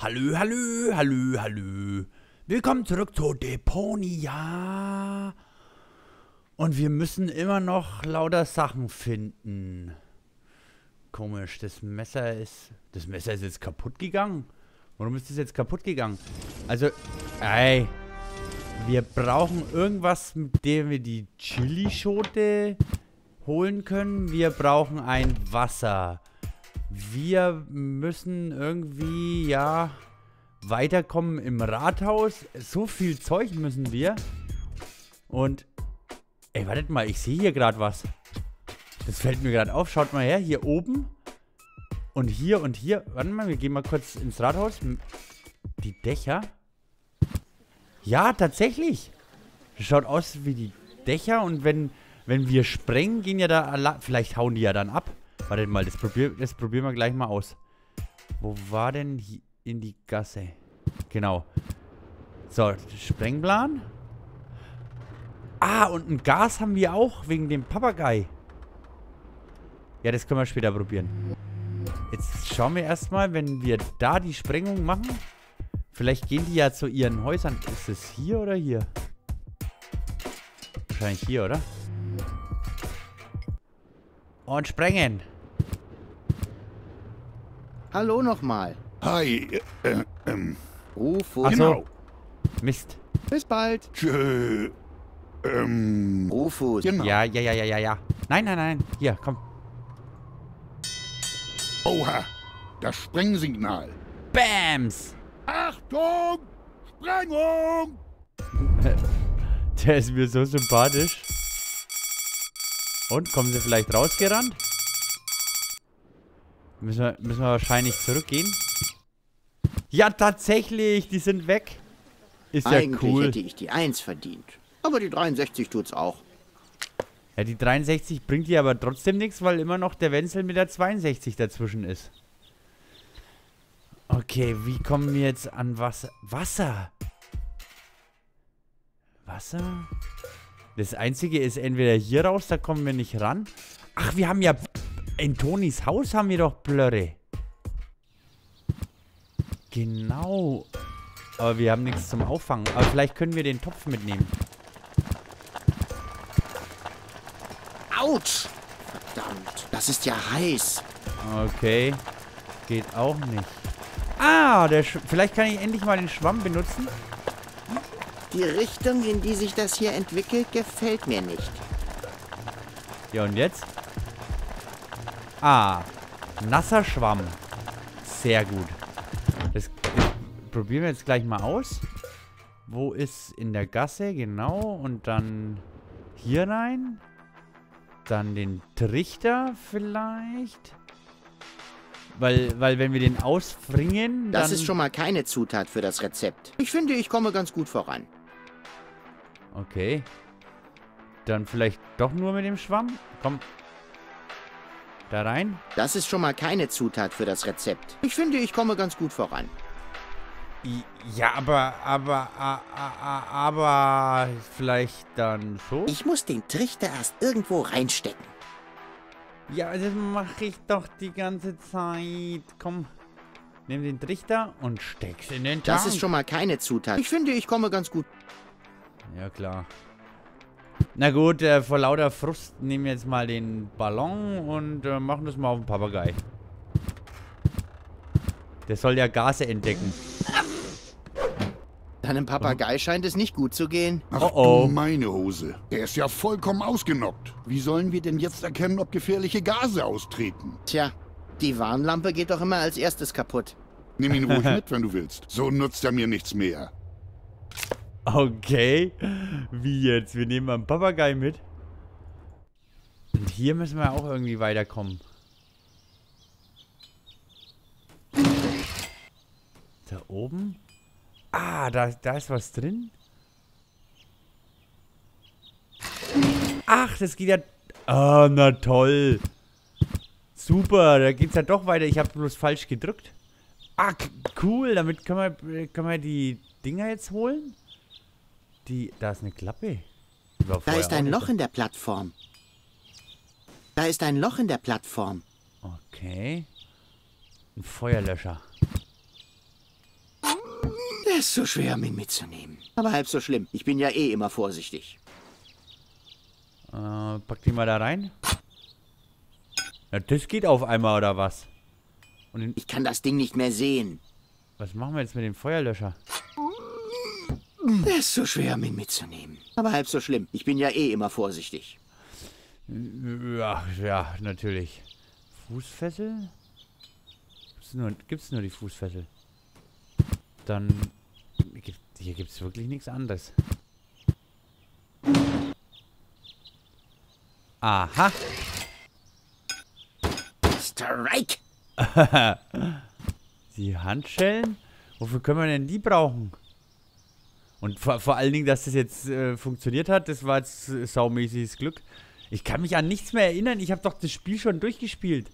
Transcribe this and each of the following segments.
Hallo, hallo, hallo, hallo. Willkommen zurück zu Deponia. Und wir müssen immer noch lauter Sachen finden. Komisch, das Messer ist jetzt kaputt gegangen. Warum ist das jetzt kaputt gegangen? Also, ey. Wir brauchen irgendwas, mit dem wir die Chilischote holen können. Wir brauchen ein Wasser. Wir müssen irgendwie, ja, weiterkommen im Rathaus. So viel Zeug müssen wir. Und, ey, wartet mal, ich sehe hier gerade was. Das fällt mir gerade auf. Schaut mal her, hier oben. Und hier und hier. Warte mal, wir gehen mal kurz ins Rathaus. Die Dächer. Ja, tatsächlich. Das schaut aus wie die Dächer. Und wenn wir sprengen, gehen ja da... Vielleicht hauen die ja dann ab. Wartet mal, das probieren wir gleich mal aus. Wo war denn hier in die Gasse? Genau. So, Sprengplan. Ah, und ein Gas haben wir auch wegen dem Papagei. Ja, das können wir später probieren. Jetzt schauen wir erstmal, wenn wir da die Sprengung machen. Vielleicht gehen die ja zu ihren Häusern. Ist es hier oder hier? Wahrscheinlich hier, oder? Und sprengen. Hallo nochmal. Hi, Rufus. Ach so. genau. Mist. Bis bald. Rufus. Genau. Ja. Nein. Hier, komm. Oha, das Sprengsignal. Bams. Achtung, Sprengung! Der ist mir so sympathisch. Und, kommen sie vielleicht rausgerannt? Müssen wir wahrscheinlich zurückgehen. Ja, tatsächlich, die sind weg. Ist ja Eigentlich cool. hätte ich die 1 verdient. Aber die 63 tut's auch. Ja, die 63 bringt dir aber trotzdem nichts, weil immer noch der Wenzel mit der 62 dazwischen ist. Okay, wie kommen wir jetzt an Wasser? Wasser? Das Einzige ist entweder hier raus, da kommen wir nicht ran. Ach, wir haben ja... In Tonis Haus haben wir doch Blöre. Genau. Aber wir haben nichts zum Auffangen. Aber vielleicht können wir den Topf mitnehmen. Autsch! Verdammt, das ist ja heiß. Okay. Geht auch nicht. Ah, vielleicht kann ich endlich mal den Schwamm benutzen. Die Richtung, in die sich das hier entwickelt, gefällt mir nicht. Ja, und jetzt? Ah, nasser Schwamm. Sehr gut. Das probieren wir jetzt gleich mal aus. Wo ist in der Gasse? Genau. Und dann hier rein. Dann den Trichter vielleicht. Weil wenn wir den ausfringen, dann... Das ist schon mal keine Zutat für das Rezept. Ich finde, ich komme ganz gut voran. Okay. Dann vielleicht doch nur mit dem Schwamm? Komm. Da rein. Das ist schon mal keine Zutat für das Rezept. Ich finde, ich komme ganz gut voran. Ja, aber vielleicht dann so? Ich muss den Trichter erst irgendwo reinstecken. Ja, das mache ich doch die ganze Zeit. Komm, nimm den Trichter und steck's in den Tank. Das ist schon mal keine Zutat. Ich finde, ich komme ganz gut. Ja, klar. Na gut, vor lauter Frust nehmen wir jetzt mal den Ballon und machen das mal auf den Papagei. Der soll ja Gase entdecken. Deinem Papagei scheint es nicht gut zu gehen. Ach Oh. du meine Hose. Er ist ja vollkommen ausgenockt. Wie sollen wir denn jetzt erkennen, ob gefährliche Gase austreten? Tja, die Warnlampe geht doch immer als erstes kaputt. Nimm ihn ruhig mit, wenn du willst. So nutzt er mir nichts mehr. Okay. Wie jetzt? Wir nehmen mal einen Papagei mit. Und hier müssen wir auch irgendwie weiterkommen. Da oben? Ah, da ist was drin. Ach, das geht ja... Ah, na toll. Super, da geht's ja doch weiter. Ich habe bloß falsch gedrückt. Ah, cool. Damit können wir die Dinger jetzt holen. Da ist eine Klappe. Da ist ein Loch in der Plattform. Da ist ein Loch in der Plattform. Okay. Ein Feuerlöscher. Der ist so schwer, um ihn mitzunehmen. Aber halb so schlimm. Ich bin ja eh immer vorsichtig. Pack die mal da rein. Ja, das geht auf einmal, oder was? Und Ich kann das Ding nicht mehr sehen. was machen wir jetzt mit dem Feuerlöscher? Der ist so schwer, um ihn mitzunehmen. Aber halb so schlimm. Ich bin ja eh immer vorsichtig. Ja, natürlich. Fußfessel? Gibt's nur die Fußfessel? Dann... Hier gibt's wirklich nichts anderes. Aha! Strike! Die Handschellen? Wofür können wir denn die brauchen? Und vor allen Dingen, dass das jetzt funktioniert hat, das war jetzt saumäßiges Glück. Ich kann mich an nichts mehr erinnern. Ich habe doch das Spiel schon durchgespielt.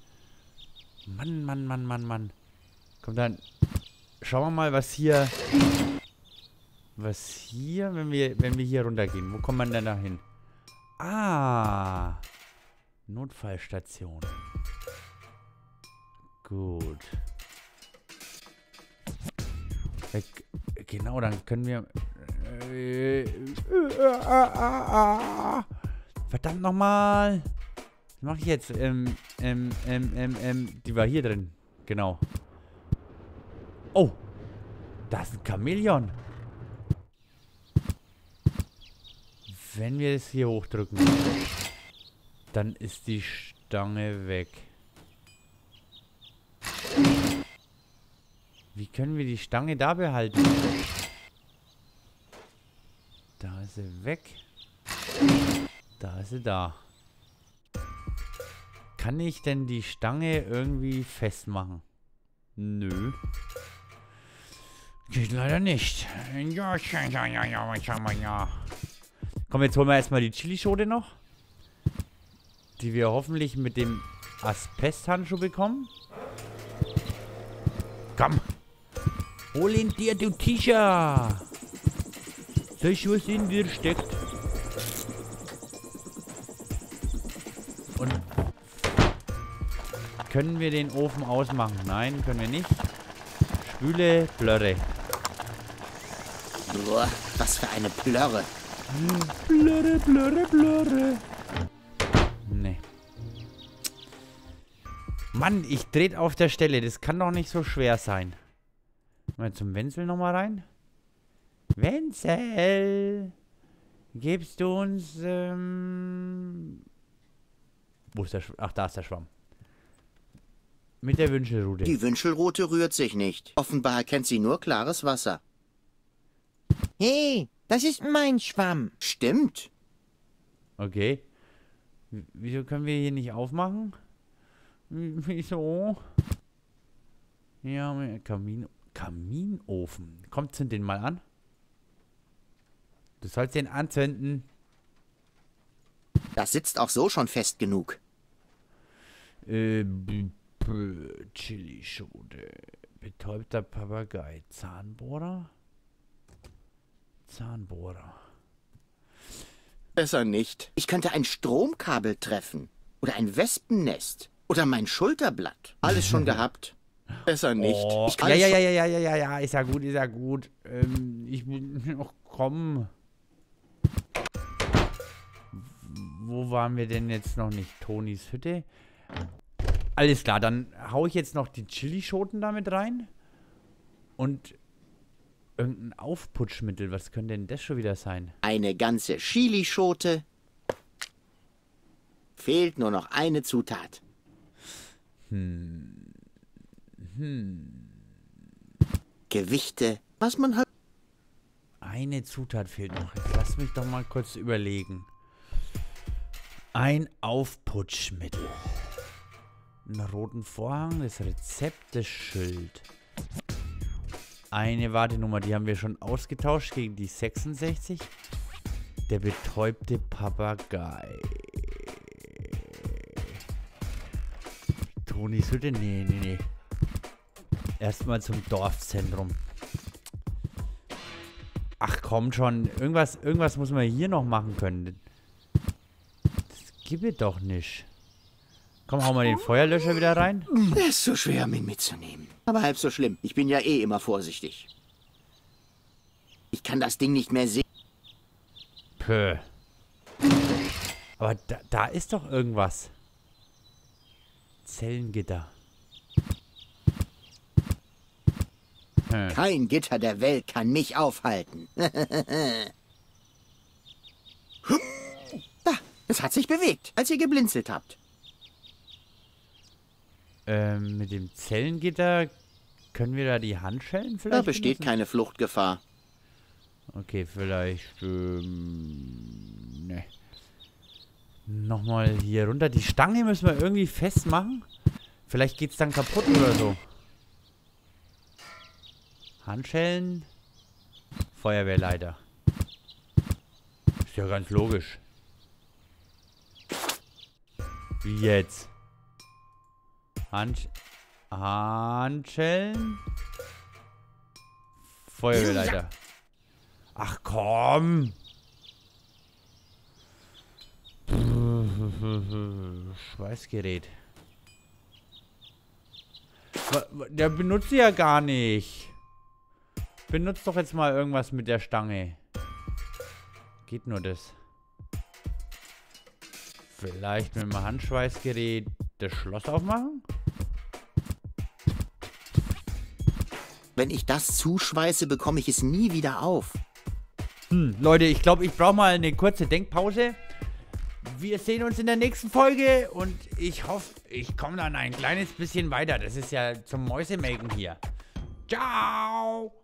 Mann. Komm dann. Schauen wir mal, was hier... wenn wir hier runtergehen. Wo kommt man denn da hin? Ah. Notfallstation. Gut. Genau, dann können wir... Verdammt nochmal. Was mache ich jetzt? Die war hier drin. Genau. Oh. Da ist ein Chamäleon. Wenn wir es hier hochdrücken, dann ist die Stange weg. Wie können wir die Stange da behalten? Da ist sie weg. Da ist sie da. Kann ich denn die Stange irgendwie festmachen? Nö. Geht leider nicht. Ja. Komm, jetzt holen wir erstmal die Chilischote noch. Die wir hoffentlich mit dem Asbesthandschuh bekommen. Komm. Hol ihn dir, du Tisha. Das, was in dir steckt. Und können wir den Ofen ausmachen? Nein, können wir nicht. Spüle, Blöre. Boah, was für eine Plörre. Blöre. Nee. Mann, ich drehe auf der Stelle. Das kann doch nicht so schwer sein. Mal zum Wenzel nochmal rein. Wenzel! Gibst du uns, wo ist der Schwamm? Ach, da ist der Schwamm. Mit der Wünschelrute. Die Wünschelrute rührt sich nicht. Offenbar kennt sie nur klares Wasser. Hey, das ist mein Schwamm. Stimmt. Okay. Wieso können wir hier nicht aufmachen? Wieso? Ja, Kaminofen. Kommt, zünd den mal an. Du sollst den anzünden. Das sitzt auch so schon fest genug. Chilischote. Betäubter Papagei. Zahnbohrer? Besser nicht. Ich könnte ein Stromkabel treffen. Oder ein Wespennest. Oder mein Schulterblatt. Alles schon gehabt. Besser nicht. Oh, Ich kann ja, ist ja gut. Ich bin... Oh, komm. Wo waren wir denn jetzt noch nicht? Tonis Hütte. Alles klar, dann hau ich jetzt noch die Chilischoten damit rein. Und irgendein Aufputschmittel. Was könnte denn das schon wieder sein? Eine ganze Chilischote. Fehlt nur noch eine Zutat. Gewichte, was man halt... Eine Zutat fehlt noch. Jetzt lass mich doch mal kurz überlegen. Ein Aufputschmittel. Einen roten Vorhang, das Rezept, das Schild. Eine Wartenummer, die haben wir schon ausgetauscht gegen die 66. Der betäubte Papagei. Tonis Hütte? Nee. Erstmal zum Dorfzentrum. Ach komm schon, irgendwas muss man hier noch machen können. Das gibt es doch nicht. Komm, hau mal den Feuerlöscher wieder rein. Der ist so schwer, um ihn mitzunehmen. Aber halb so schlimm. Ich bin ja eh immer vorsichtig. Ich kann das Ding nicht mehr sehen. Pö. Aber da ist doch irgendwas. Zellengitter. Kein Gitter der Welt kann mich aufhalten. Da, es hat sich bewegt, als ihr geblinzelt habt. Mit dem Zellengitter können wir da die Handschellen vielleicht Da besteht benutzen? keine Fluchtgefahr. Okay, vielleicht, ne. Nochmal hier runter. Die Stange müssen wir irgendwie festmachen. Vielleicht geht's dann kaputt oder so. Handschellen. Feuerwehrleiter. Ist ja ganz logisch. Wie jetzt? Handschellen. Feuerwehrleiter. Ach komm. Schweißgerät. Der benutzt sie ja gar nicht. Benutzt doch jetzt mal irgendwas mit der Stange. Geht nur das. Vielleicht mit dem Handschweißgerät das Schloss aufmachen? Wenn ich das zuschweiße, bekomme ich es nie wieder auf. Leute, ich glaube, ich brauche mal eine kurze Denkpause. Wir sehen uns in der nächsten Folge und ich hoffe, ich komme dann ein kleines bisschen weiter. Das ist ja zum Mäusemelken hier. Ciao!